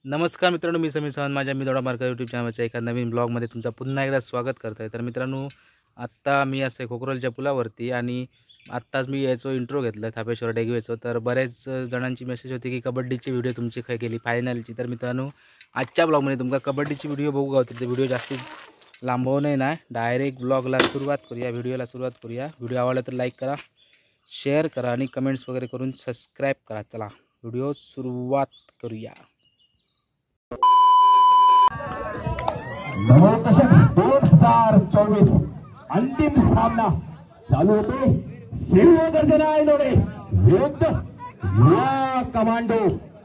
नमस्कार मित्रांनो, मी समीर सावंत माझ्या मी दोडा मार्का यूट्यूब चॅनलच्या एका नवीन ब्लॉगमध्ये तुमचं पुन्हा एकदा स्वागत करतो आहे। तर मित्रांनो, आत्ता मी असे खोकरोलच्या पुलावरती आणि आत्ताच मी याचो इंट्रो घेतला थापेश्वर डेगवेचो। तर बरेच जणांची मेसेज होती की कबड्डीची व्हिडिओ तुमची काय केली फायनलची। तर मित्रांनो, आजच्या ब्लॉगमध्ये तुमका कबड्डीची व्हिडिओ बघू गावते। ते व्हिडिओ जास्त लांबवू नये ना, डायरेक्ट ब्लॉगला सुरुवात करूया, व्हिडिओला सुरुवात करूया। व्हिडिओ आवडला तर लाईक करा, शेअर करा आणि कमेंट्स वगैरे करून सबस्क्राईब करा। चला व्हिडिओ सुरुवात करूया। नवदशक 2024 अंतिम सामना चालू होते। सिल्व गर्जना आयनोडे विरुद्ध युवा कमांडो।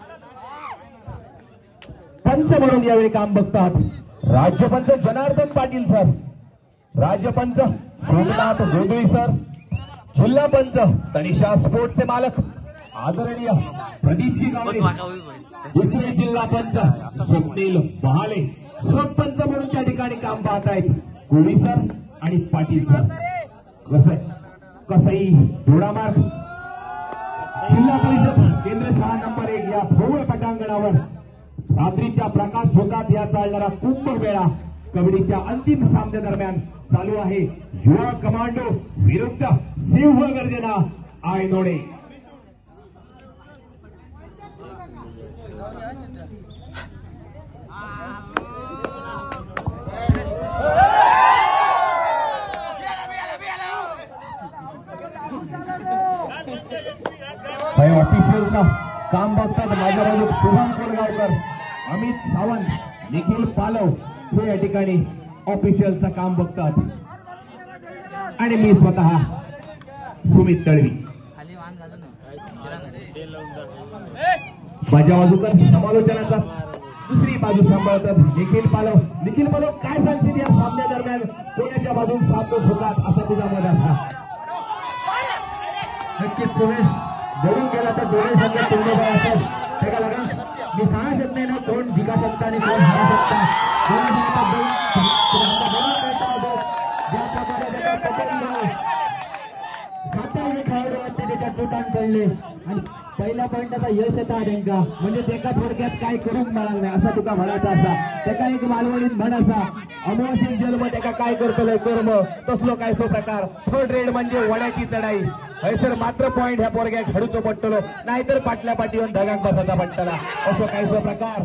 पंच म्हणून यावेळी काम बघतात राज्यपंच जनार्दन पाटील सर, राज्यपंच सोमनाथ गोदुई सर, जिल्हा पंच तनिषा स्पोर्ट्सचे मालक आदरणीय प्रदीपजी गावडे, दुसरे जिल्हा पंच स्वप्नील बहाले, सरपंच म्हणून त्या ठिकाणी काम पाहत आहेत कोळी सर आणि पाटील सर। कसई दोडामार्ग जिल्हा परिषद केंद्र शाळा नंबर 1 या भव्य पटांगणावर रात्रीच्या प्रकाश झोतात या चालणारा कुंभमेळा कबड्डीच्या अंतिम सामन्या दरम्यान चालू आहे। युवा कमांडो विरुद्ध सिंह गर्जना आयनोडे। ऑफिशियलचा काम बघतात माझ्या बाजू शुभम कोरगावकर, अमित सावंत, निखिल पालव हे या ठिकाणी ऑफिशियलचं काम बघतात आणि मी स्वतः सुमित तळवी। माझ्या बाजूकर समालोचनाचा दुसरी बाजू सांभाळतात निखिल पालव। निखिल पालव, काय सांगशील या सामन्या दरम्यान कोणाच्या बाजून सामने होतात असा तुझा मत असा? नक्कीच तुम्ही जरूर गेला तर दोन्ही संघ तुमचे काय असेल त्याला लगा मी सांगू शकत नाही ना कोण जिंका शकता आणि कोण हारू शकता। त्याच्या टोटान पडले आणि पहिला पॉईंट आता यश येता त्यांका म्हणजे त्याका थोडक्यात काय करून मिळालं नाही असा तुका म्हणायचा असा। त्याका एक मालवणीत म्हण असा, अमोशिक जन्म त्याका काय करतोय कर्म तसलो काय सो प्रकार। थर्ड रेड म्हणजे वड्याची चढाई हैसर मात्र पॉइंट ह्या पोरग्या खेळूचो पडतलो नाहीतर पाटल्या पाठीवर ढगांक बसाचा पडतला असो काय सो प्रकार।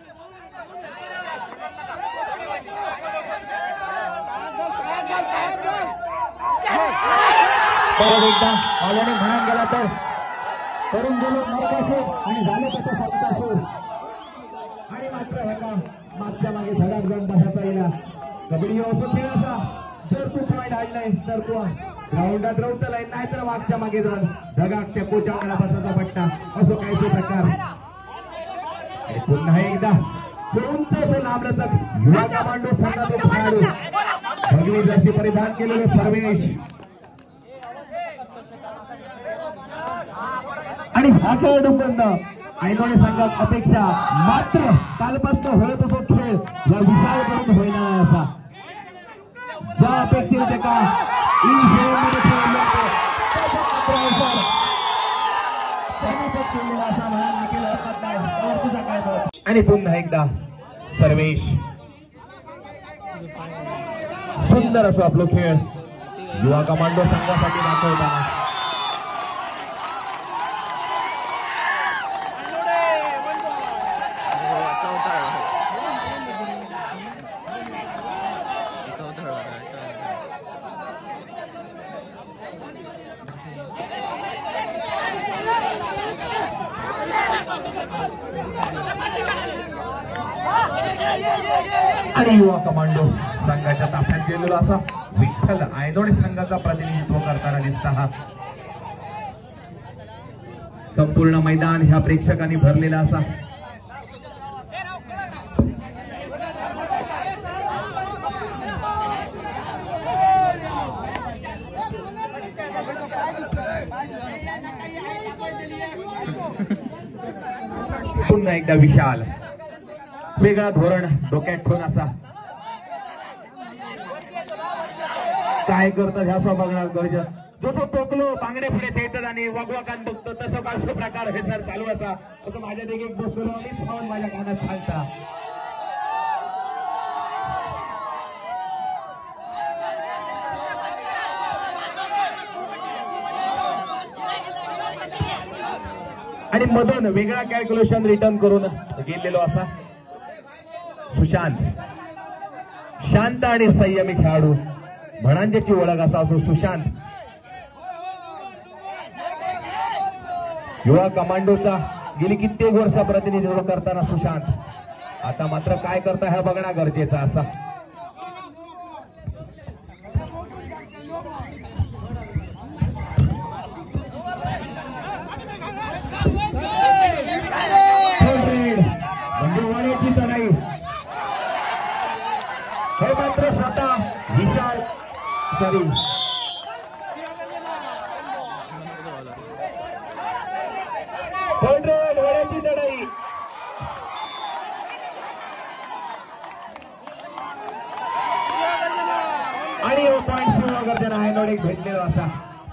परत एकदा मालवणी म्हणान गेला तर करून गेलो नरकासूर आणि झाले तसं संतासूर आणि मात्र ह्याला मागच्या मागे धडाक जाऊन बसायचा येणार। कबड्डी असो खेळ असा, जर तू पॉइंट आणलाय तर तू ग्राउंडात रवतलाय नाहीतर मागच्या मागे जाऊन धगाक त्या कोचांगला बसायचा पट्टा असो काय तो प्रकार। पुन्हा एकदा तो लांबलचक युवा कमांडो संघाचे खेळाडू भगवी जर्सी परिधान केलेले सर्वेश आणि हा खेळाडूंकडनं आयनोडे संघात अपेक्षा मात्र कालपासून होत असो खेळ या विशाल करून होईना असा ज्या अपेक्षेने त्याका आणि पुन्हा एकदा सर्वेश सुंदर असो आपला खेळ युवा कमांडो संघासाठी दाखवताना। आणि युवा कमांडो संघाच्या ताफ्यात गेलेला असा विठ्ठल आयनोडे संघाचा प्रतिनिधित्व करताना दिसता हा संपूर्ण मैदान ह्या प्रेक्षकांनी भरलेला असा। पुन्हा एकदा विशाल वेगळा धोरण डोक्यात ठेवून असा काय करतात ह्या बघणार गरज जसं टोकलो बांगडे पुढे थेटत आणि वागवाकान बघतो तसं काळसो प्रकार हे सर चालू असा तसं माझ्या देखील एक बसलेलो अनेक साऊंड माझ्या कानात सांगता आणि मधून वेगळा कॅल्क्युलेशन रिटर्न करून गेलेलो असा सुशांत शांत आणि संयमी खेळाडू म्हणांची ओळख असा असो सुशांत युवा कमांडोचा गेली कित्येक वर्ष प्रतिनिधित्व करताना सुशांत आता मात्र काय करता हे बघणं गरजेचं असा चढाई हे मात्र स्वतः विशाल सॉरी डोळ्याची चढाई आणि पॉइंट सुरू गरजेनं आहे नोड एक भेटलेला असा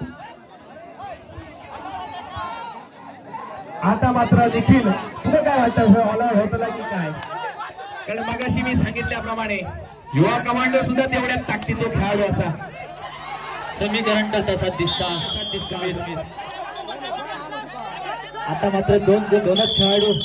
आता मात्र देखील तुला काय वाटतं ऑल आउट होतं की काय कारण मगाशी मी सांगितल्याप्रमाणे युवा कमांडो सुद्धा तेवढ्या ताकदीचा खेळाडू असा समीकरण तसा दिसता आता मात्र दोनच खेळाडू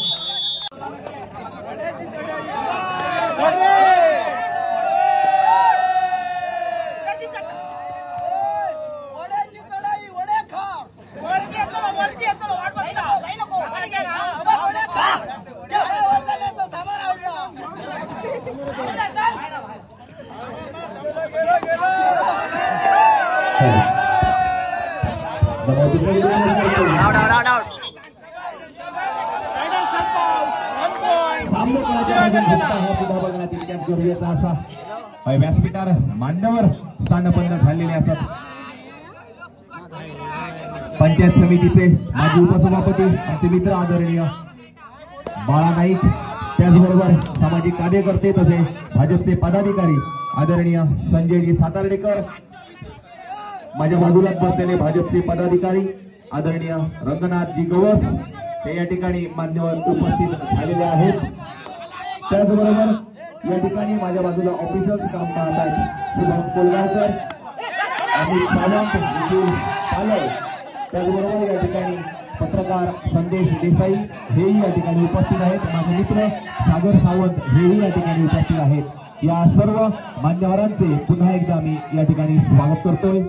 व्यासपीठावर मान्यवर स्थानपन्न झालेले असतात पंचायत समितीचे माजी उपसभापती आमचे मित्र आदरणीय बाळा नाईक त्याचबरोबर सामाजिक कार्यकर्ते तसे भाजपचे पदाधिकारी आदरणीय संजयजी सातार्डेकर माझ्या बाजूला बसलेले भाजपचे पदाधिकारी आदरणीय रंगनाथजी गवस ते या ठिकाणी मान्यवर उपस्थित झालेले आहेत त्याचबरोबर या ठिकाणी माझ्या बाजूला ऑफिसर्स काम पाहत आहेत शुभम कोलगावकर अमित सावंत निखिल पालव त्याचबरोबर या ठिकाणी पत्रकार संदेश देसाई हेही या ठिकाणी उपस्थित आहेत माझे मित्र सागर सावंत हेही या ठिकाणी उपस्थित आहेत या सर्व मान्यवरांचे पुन्हा एकदा मी या ठिकाणी स्वागत करतोय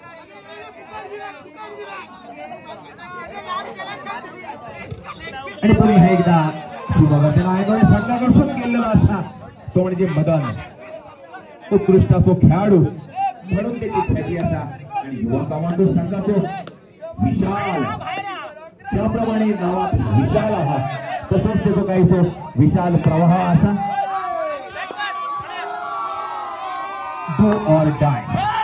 आणि पुन्हा एकदा संघाकडून केलेला असा तो म्हणजे मदन उत्कृष्ट असो खेळाडू म्हणून त्याची ख्याती असा आणि युवा कमांडो संघाचो विशाल त्याप्रमाणे नावात विशाल आहात तसंच त्याचा काहीसो विशाल प्रवाह असा डू ऑर डाय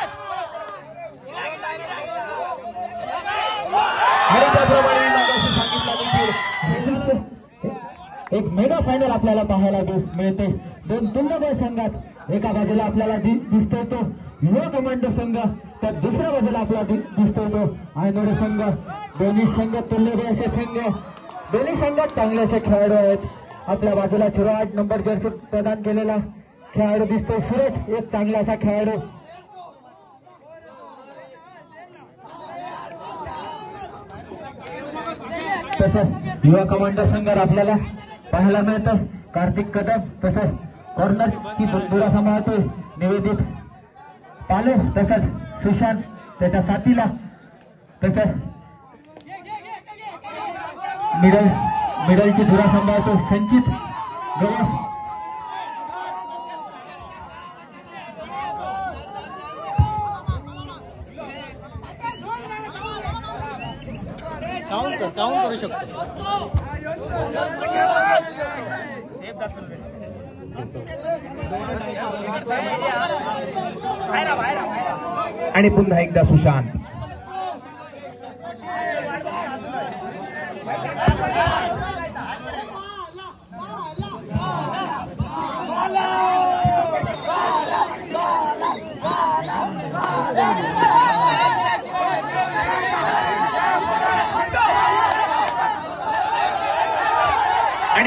आणि त्याप्रमाणे सांगितलं देखील एक मेगा फायनल आपल्याला पाहायला मिळते दोन तुल्यबळ संघात एका बाजूला आपल्याला दिसतो तो युवा कमांडो संघ तर दुसऱ्या बाजूला आपल्याला दिसतो तो आयनोडे संघ दोन्ही संघ तुल्यबळ असे संघ दोन्ही संघात चांगले असे खेळाडू आहेत आपल्या बाजूला 08 नंबर जर्सी प्रदान केलेला खेळाडू दिसतो सूरज एक चांगला असा खेळाडू तसंच युवा कमांडो संघात आपल्याला पाहायला मिळतं कार्तिक कदम तसंच कॉर्नर ची दुरा सांभाळतोय निवेदित पाले तसंच सुशांत त्याच्या साथीला तसंच मिडलची धुरा सांभाळतो संचित गणेश काउंट करू शकतो आणि पुन्हा एकदा सुशांत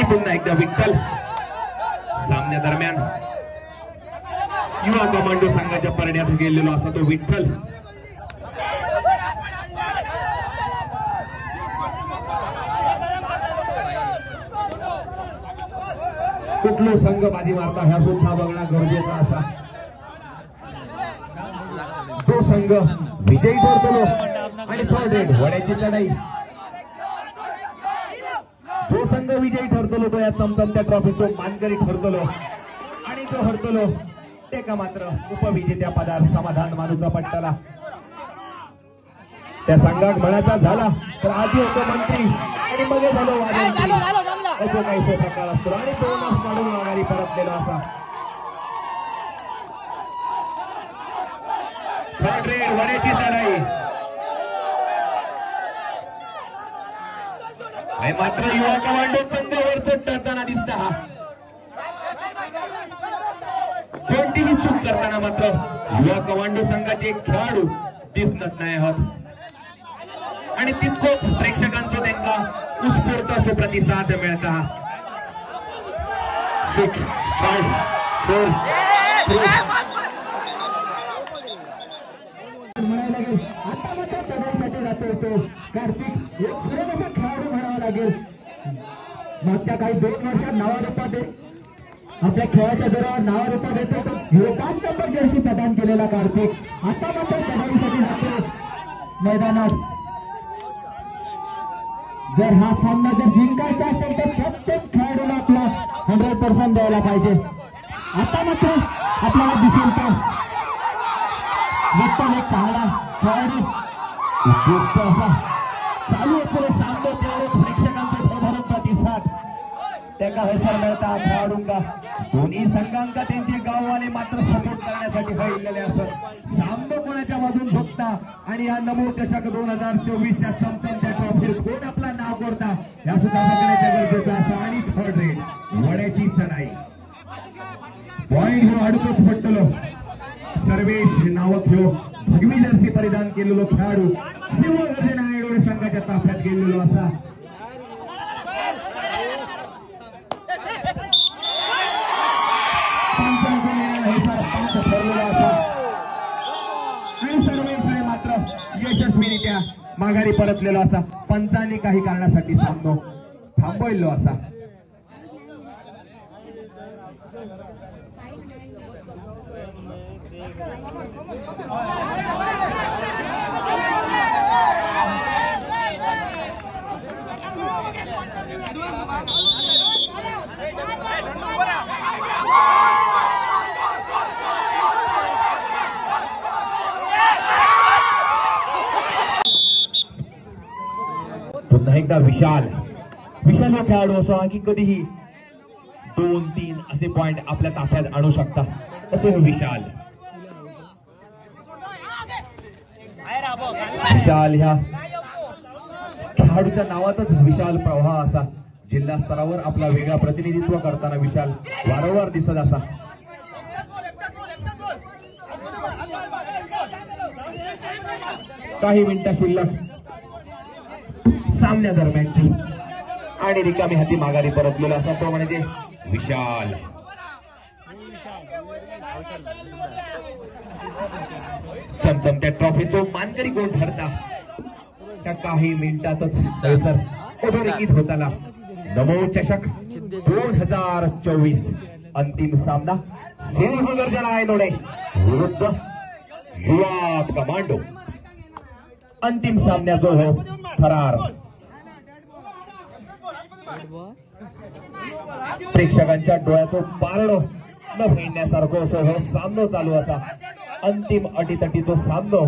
पुन्हा एकदा विठ्ठल सामन्यादरम्यान युवा कमांडो संघाच्या परड्यात गेलेलो असा तो विठ्ठल. कुठला संघ बाजी मारता ह्या सुद्धा बघणं गरजेचं असा. जो संघ विजयी ठरतो आणि थर्ड रेड वड्याची चढाई, जो संघ विजयी ठरतो तो या चमचमत्या ट्रॉफीचो मानकरी ठरतो आणि जो हरतलो ते का मात्र उपविजेत्या पदार समाधान मानूचा पट्टाला. त्या संघात म्हणाचा झाला तर आधी होतो मंत्री आणि मग झालो असं काहीसे प्रकार असतो आणि बोनस काढून माघारी परतलेला असा. थर्ड रेड वड्याची चढाई मात्र युवा कमांडो संघावर चढताना दिसता. हा कोणतीही चूक करताना मात्र युवा कमांडो संघाचे खेळाडू दिसत नाही आहोत आणि तितकोच प्रेक्षकांचा त्यांना उत्स्फूर्त असा प्रतिसाद मिळता. 6, 5, 4, 3 म्हणायला लागेल. आता मात्र चढाईसाठी जातो तो कार्तिक एक सुरेख असा खेळाडू म्हणावा लागेल. मागच्या काही 2 वर्षात नावारूपात आपल्या खेळाच्या जोरावर नावारूपात येतो तो 5 नंबर जर्सी प्रदान केलेला कार्तिक आता मात्र चढाईसाठी जातो मैदानात. जर हा सामना जर जिंकायचा असेल तर प्रत्येक खेळाडूला आपला 100% द्यायला पाहिजे. आता मात्र आपल्याला दिसेल तर विठ्ठल एक चांगला खेळाडू उत्कृष्ट असा चालू असलेले सामने खेळाडू प्रेक्षकांचे भरभरून प्रतिसाद त्याला हसर मिळता खेळाडूंना. दोन्ही संघांका त्यांचे गाववाले मात्र सपोर्ट करण्यासाठी हळलेले असत. सामना कोणाच्या बाजून झोपता आणि या नमो चषक 2024च्या चमचमत्या ट्रॉफीत कोण आपला नाव कोरता या सुद्धा बघण्याच्या गरजेचं असं. आणि थर्ड रेड वड्याची चढाई पॉइंट घेऊन अडचण पटलो. सर्वेश नावक ह्यो भगवी जर्सी परिधान केलेलो खेळाडू शिवगर्जना आयडोळे संघाच्या ताफ्यात गेलेलो असा. ठरलेला असा आणि सर्वेश मात्र यशस्वीरित्या माघारी परतलेलो असा. पंचांनी काही कारणासाठी सामनो थांबवलो असा. पुन्हा एकदा विशाल हा खेळाडू असो की कधीही 2-3 असे पॉइंट आपल्या ताफ्यात आणू शकता तसे विशाल ह्या खेळाडूच्या नावातच विशाल प्रवाह असा. जिल्हा स्तरावर आपला वेगळा प्रतिनिधित्व करताना विशाल वारंवार दिसत असा. काही मिनिटं शिल्लक सामन्या दरम्यानची आणि रिकामी हाती माघारी परतलेला असा तो म्हणजे विशाल. चमचमत्या ट्रॉफीचो मानकरी कोण ठरता त्या काही मिनिटातच अधोरेखित होताना. नमो चषक 2024 अंतिम सामना सिंहगर्जना आयनोडे विरुद्ध युवा कमांडो. अंतिम सामन्याचो हो थरार प्रेक्षकांच्या डोळ्याचो पारणो न फेडण्यासारखो असो हो सामनो चालू असा. अंतिम अटीतटीचो सामनो.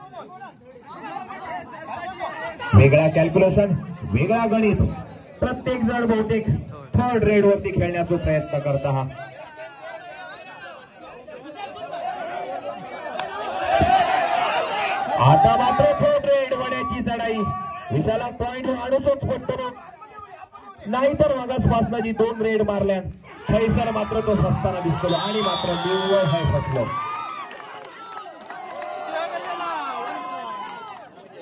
वेगळा कॅल्क्युलेशन वेगळा गणित. प्रत्येक जण बहुतेक थर्ड रेड वरती खेळण्याचा प्रयत्न करता. हा आता मात्र थर्ड रेड वड्याची चढाई. विशाला पॉइंट आणूच पडतो नाहीतर मागासपासून जी 2 रेड मारल्या थैसर मात्र तो फसताना दिसतो आणि मात्र निव्वळ हाय फसलो.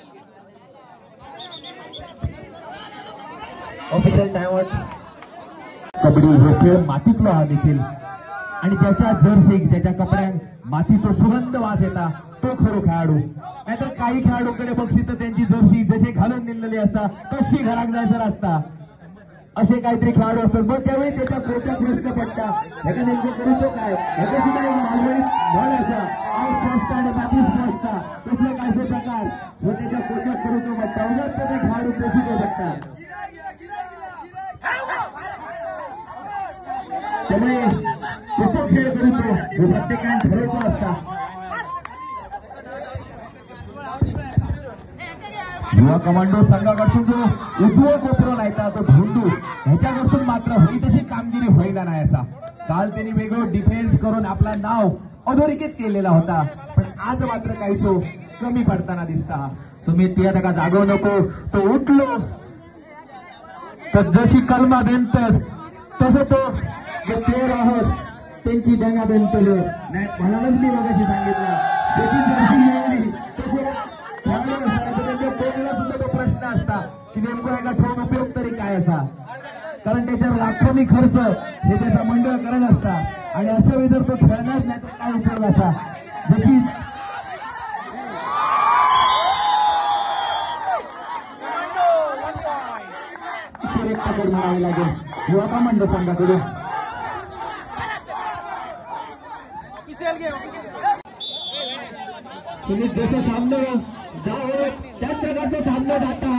ऑफिशियल टाइम आउट कबड्डी हे खेळ मातीतलो हा देखील आणि ज्याच्या जर्सीक ज्याच्या कपड्यांक मातीचो सुगंध वास येता तो खरो खेळाडू. नाहीतर काही खेळाडूंकडे बघशी तर त्यांची जर्सी जशी घालून निघलेली असता कशी घरात जायचं असता असे काहीतरी खेळाडू असतात. मग त्यावेळी त्याच्या कोचा प्रश्न पडता ह्याच्या नेमकं करूचो काय ह्याच्या सुद्धा एक मालवणी म्हण असा आऊट स्वस्थ आणि बाकी स्वस्थ तसले कायसे प्रकार व त्याच्या कोचा करूचो पडता उगाच त्याचे खेळाडू प्रसिद्ध बघतात. त्यामुळे कसं खेळ करूचो हे प्रत्येकाने ठरवतो असता. युवा कमांडो संघाकडून जो उजवं कोपरो लायता तो धोंडू ह्याच्याकडून मात्र होई तशी कामगिरी होईना नाही असा. काल त्यांनी वेगळं डिफेन्स करून आपला नाव अधोरेखित केलेला होता पण आज मात्र काहीसो कमी पडताना दिसता. तुम्ही ती आता का जागो नको तो उठलो तर जशी कलमा बेनतात तसं तो जे प्लेअर आहोत त्यांची दंगा बेनतलो नाही म्हणूनच मी मगाशी सांगितलं त्याची जर्सी मिळवली सुद्धा तो प्रश्न असता की नेमकं एका ठेवून उपयोग तरी काय असा कारण त्याच्यावर लाखोनी खर्च हे त्याचा मंडळ करत असता आणि अशा वेळी जर तो खेळणार नाही तर काय उपयोग असा ज्याची म्हणावी लागेल युवा कमांडो संघाकडून. तुम्ही जसं सामने जाओ त्याच प्रकारचा सामना जाता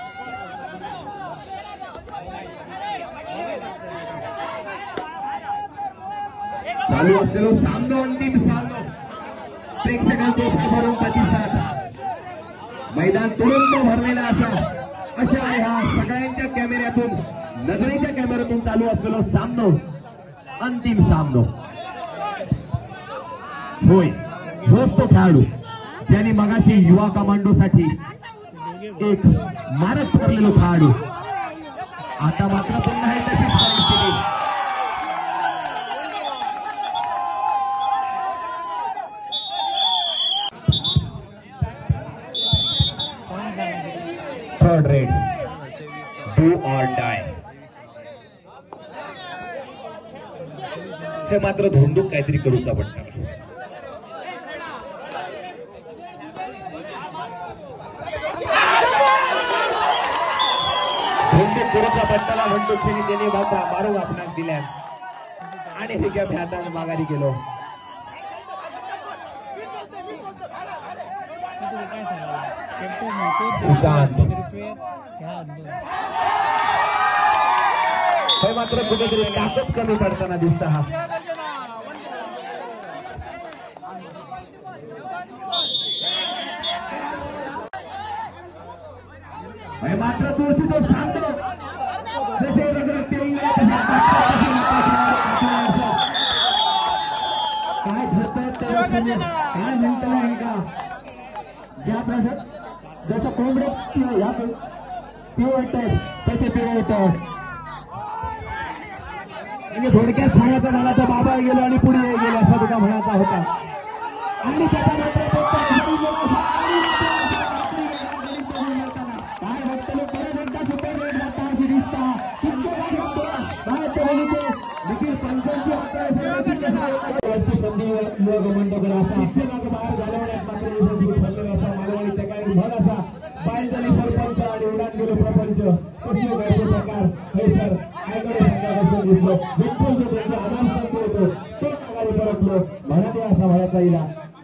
चालू असलेलो सामना अंतिम सामना प्रेक्षकांचे भरभरून प्रतिसाद मैदान तुरुंब भरलेला असा अशा ह्या सगळ्यांच्या कॅमेऱ्यातून नगरीच्या कॅमेऱ्यातून चालू असलेलो सामनो अंतिम सामनो होय होच तो खेळाडू ज्यांनी मगाशी युवा कमांडो साठी एक मारक ठरलेलो खेळाडू आता मात्र पुन्हा आहे तशीच परिस्थिती. Third raid do or die हे मात्र धोंडूक काहीतरी करूचा पडता. पुढचा बट्टाला म्हणतो त्याने बाबा मारू आपणास दिल्या आणि हे क्या भ्यातानं माघारी गेलो. सुशांत हे मात्र कुठेतरी ताकद कमी पडताना दिसत हा. मात्र तुळशीचं सांगतो जसे काय ठरतात काय म्हणता का ज्या प्रश्न जसं कोंबड्या पिवळतात तसे पिवळतात म्हणजे थोडक्यात सांगायचं मला तर बाबा गेलो आणि पुढे गेलो असा तुका म्हणायचा होता आणि त्याच्यानंतर संधी युवा कमांडोकडे असा बाहेर घालवण्यात मात्र यशस्वी ठरलेला असा मालवणी त्या काही म्हण असा बाहेर झाली सरपंच आणि उडान गेलो प्रपंच कसले घ्यायचे प्रकार हे सर आयकडे संघापासून दिसलो विठ्ठल जो त्यांचा आधार स्तंभ होतो तो माघारी परतलो म्हणाले असा म्हणायचा येईल.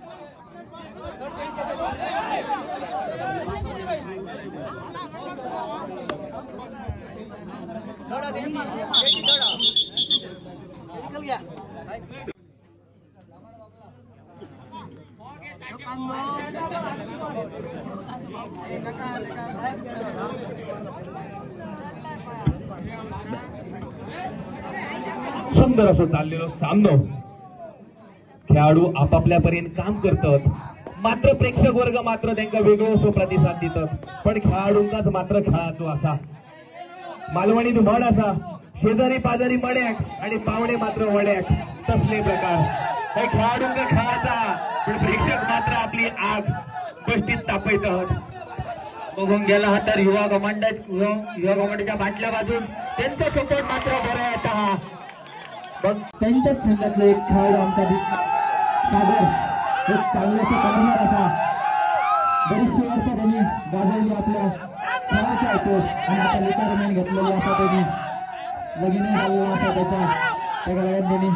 सुंदर असं चाललेलो सामनो खेळाडू आपापल्यापर्यंत काम करतात मात्र प्रेक्षक वर्ग मात्र त्यांना वेगळो असो प्रतिसाद देतात पण खेळाडूंकाच मात्र खेळाचो असा मालवणीत म्हण असा शेजारी पाजारी मड्याक आणि पावणे मात्र वड्याक तसले प्रकार हे खेळाडूंका खेळाचा पण प्रेक्षक मात्र आपली आग गोष्टीत तापयतात. बघून गेला हा तर युवा कमांडच्या बाटल्या बाजून त्यांचा सपोर्ट मात्र बरं आहे हा. बघ त्यांच्याच संघातलं एक खेळाडू आमचा सागर एक चांगल्याचा करणार असा बरीचशी वर्ष त्यांनी गाजवली आपल्या खेळाचा होतो आणि आता रिटायरमेंट घेतलेली असा त्यांनी लगीन झालेला असा त्याच्या त्यांनी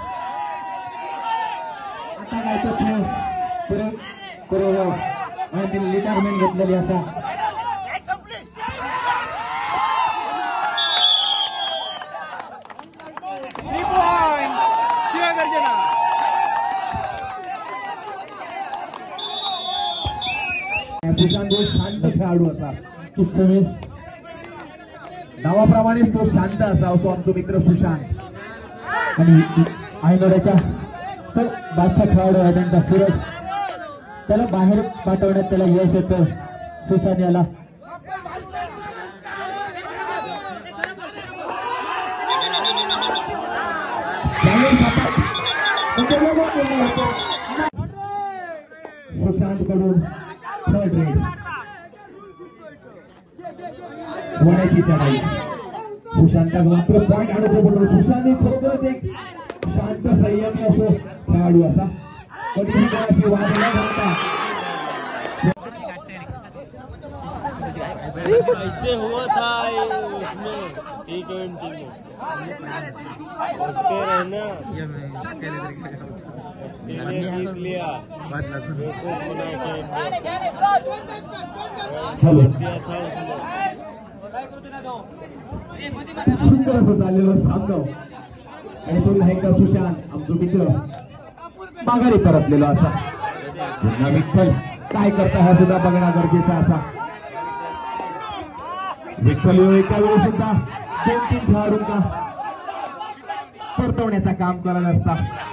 आता काय तो खेळ पुरे पुरे आणि त्यांनी रिटायरमेंट घेतलेली असा शांत खेळाडू असा नावाप्रमाणे तो शांत असावा तो आमचा मित्र सुशांत आणि आयनोड्याच्या तो बादशाह खेळाडू आहे त्यांचा सूरज त्याला बाहेर पाठवण्यात त्याला यश येतं सुशांत याला सुशांत कडून थर्ड रेड होण्याची चढाई सुशांत मात्र पॉईंट आणतो बोलतो सुशांत खरोखरच एक शांत संयमी असो खेळाडू असा कधीही कोणाशी वाद न घालता ऐसे हुआ था उसमें T20 में उसके रहना ऑस्ट्रेलिया जीत लिया दिया था उसने सुंदर असं चाललेलं सामनं आणि पुन्हा एकदा सुशांत आमचा मित्र माघारी परतलेला असा पुन्हा विठ्ठल काय करता हा सुद्धा बघणं गरजेचा असा विठ्ठल एका वेळी सुद्धा 2-3 खेळाडूंना परतवण्याचा काम करत असता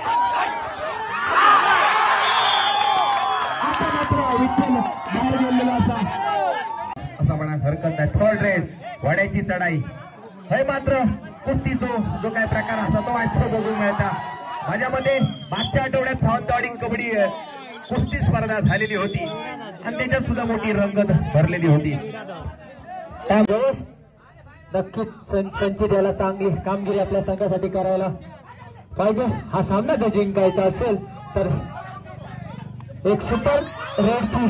आता मात्र विठ्ठल बाहेर गेलेला असा म्हणा हरकत नाही थर्ड रेड वाड्याची चढाई हे मात्र कुस्तीचो जो काय प्रकार असा तो आजचा बघून मिळता माझ्या मते मागच्या आठवड्यात सावंतवाडी कबड्डी कुस्ती स्पर्धा झालेली होती आणि त्याच्यात सुद्धा मोठी रंगत भरलेली होती त्यावेळेस नक्कीच संचित याला चांगली कामगिरी आपल्या संघासाठी करायला पाहिजे हा सामना जर जिंकायचा असेल तर एक सुपर रेडची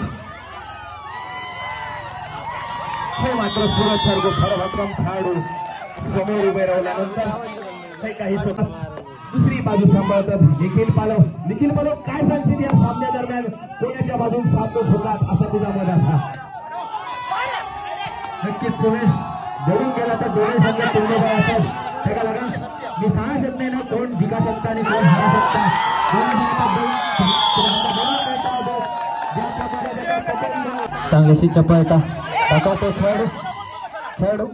हे मात्र सूरज सारखं खरभक्कम खेळाडू समोर उभे राहिल्यानंतर हे काही दुसरी बाजू सांभाळतात निखिल पालव काय सांगशील या सामन्या दरम्यान कोणाच्या बाजून सामने होतात असा तुझा मत असा नक्कीच तुम्ही धरून गेला तर दोन्ही संघ तुल्यबळ असेल त्याला लागा मी सांगू शकत नाही ना कोण जिंका शकता आणि कोण हारू शकता चांगलीशी चपळता टाकावतो खेळाडू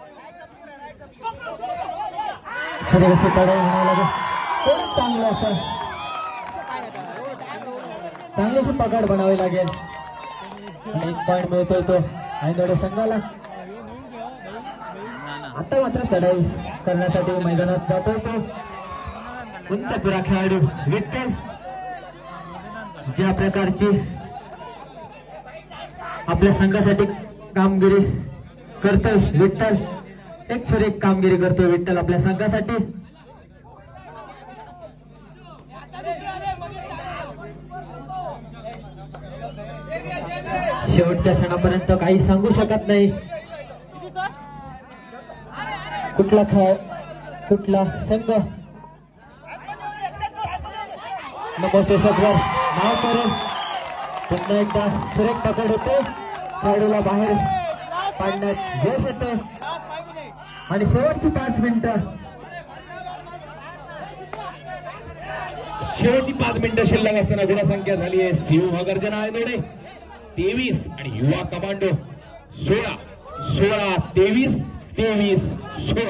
थोडंसं चढाई म्हणावं लागेल खूप चांगलं असं चांगलीशी पकड बनावी लागेल आणि 1 पॉईंट मिळतोय तो आयनोडे संघाला आता मात्र चढाई करण्यासाठी मैदानात जातोय तो उंच पुरा खेळाडू विठ्ठल ज्या प्रकारची आपल्या संघासाठी कामगिरी करतोय विठ्ठल एक सुरेख कामगिरी करतोय विठ्ठल आपल्या संघासाठी शेवटच्या क्षणापर्यंत काही सांगू शकत नाही कुठला खेळ कुठला संघ नंबरच्या शब्दावर नाव करेल पुन्हा एकदा सुरेख पकड होते खेळाडूला बाहेर पाडण्यात यश येते आणि शेवटची 5 मिनिटं शेवटची 5 मिनिटं शिल्लक असताना गुणसंख्या झाली आहे सिंह गर्जना आयनोडे 23 आणि युवा कमांडो 16 23 16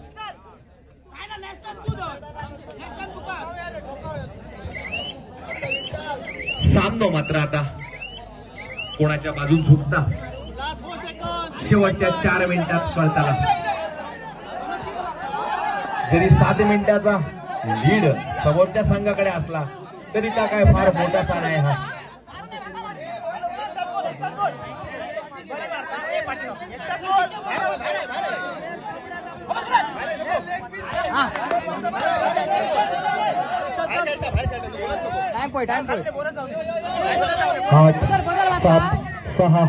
सामनो मात्र आता कोणाच्या बाजून झुकता शेवटच्या 4 मिनिटात कळताला जरी 7 मिनिटाचा लीड समोरच्या संघाकडे असला तरी त्या काय फार मोठासा नाही हा 8 7 6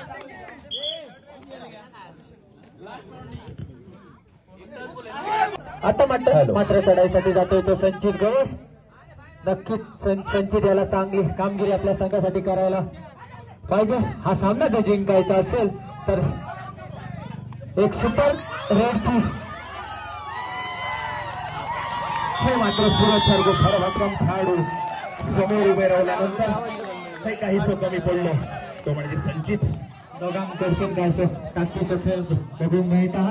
आता मात्र चढाईसाठी जातोय तो संचित गवस. नक्कीच संचित याला चांगली कामगिरी आपल्या संघासाठी करायला पाहिजे. हा सामना जर जिंकायचा असेल तर एक सुपर रेडची हे मात्र सूरज सारखं खरं भक्कम खेळाडू समोर उभे राहिल्यानंतर काहीच कमी पडलो तो म्हणजे संचित. दोघांकडसून काय टाकीचा खेळ बघून मिळता.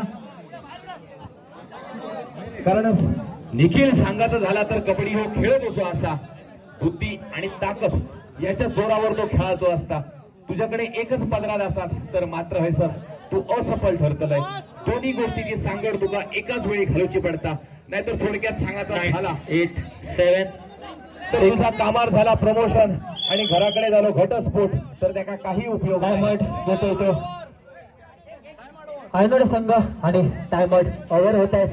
कारणच निखिल सांगायचं झाला तर कबड्डी हो खेळत असो असा बुद्धी आणि ताकद याच्या जोरावर तो खेळायचो असता. तुझ्याकडे एकच पदरात असतात तर मात्र हे सर तू असफल ठरतलंय. दोन्ही गोष्टीची सांगड तुका एकाच वेळी घालूची पडता. नाहीतर थोडक्यात सांगायचा झाला 8 7 तर तुझा कामार झाला प्रमोशन आणि घराकडे झालो घटस्फोट तर त्याचा काही उपयोग नाही. टायमर्ड देतोय तो आयनोड संघ आणि टायमर्ड ओव्हर होत आहेत.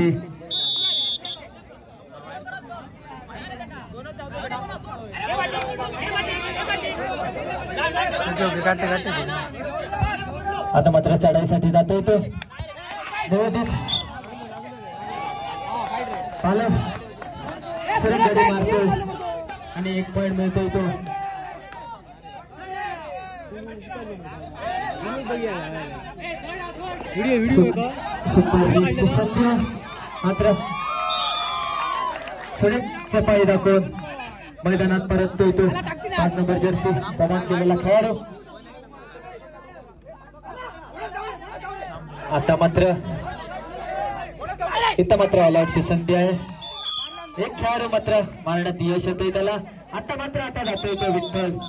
आता मात्र चढाईसाठी जातोय तो निवेदित पालक मारतोय आणि 1 पॉइंट मिळतोय तो. मात्र सुरेश सफाई दाखवून मैदानात परततोय तो 5 नंबर जर्सी प्रदान केलेला खेळाडू. आता मात्र इथं मात्र ऑलआउटची संधी आहे. एक खेळाडू मात्र मारण्यात यश येतोय त्याला. आता जातोय तो विठ्ठल.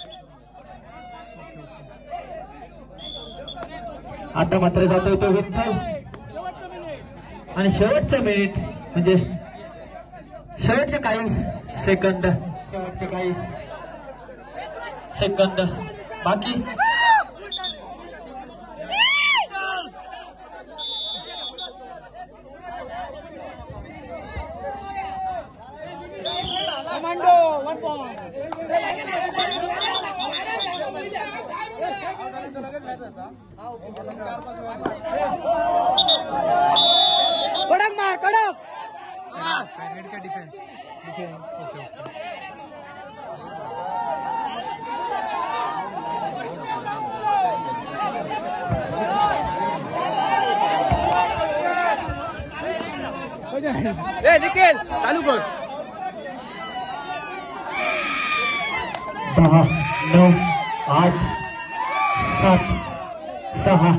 आता मात्र जातोय तो विठ्ठल आणि शेवटचं मिनिट म्हणजे शेवटचे काही सेकंद बाकी. कडक मार कडक. निखिल चालू कर. 10 9 8 7 6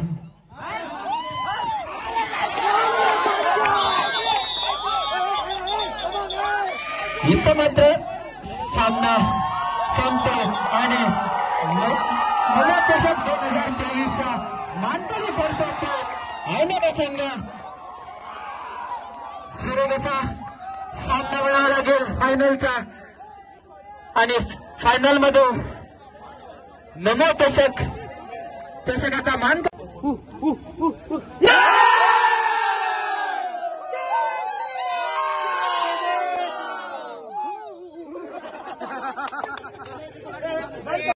इथं मात्र सामना संपतो आणि चषक 2023 मानकरी करतो आयनोड संघ. सुरेख असा सामना म्हणावा लागेल फायनलचा आणि फायनल मध्ये नमो चषकाचा मान